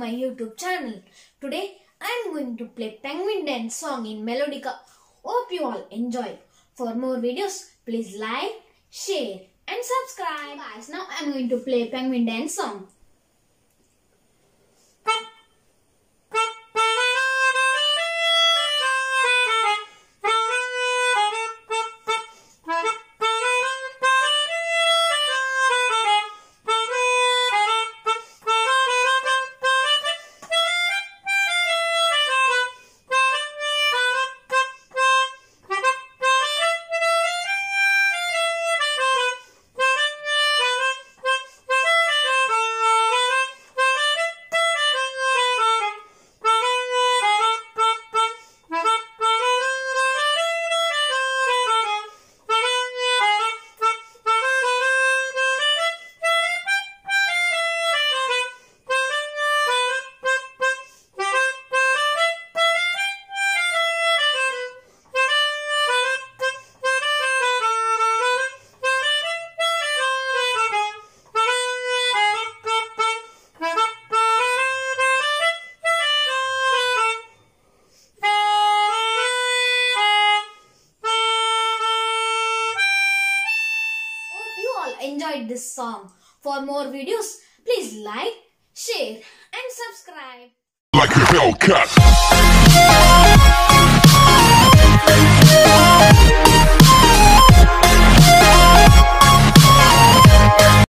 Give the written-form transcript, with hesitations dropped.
my YouTube channel. Today I am going to play penguin dance song in melodica. Hope you all enjoy. For more videos, please like, share and subscribe. Guys, now I am going to play penguin dance song. Enjoyed this song. For more videos, please like, share and subscribe. Like a Hellcat.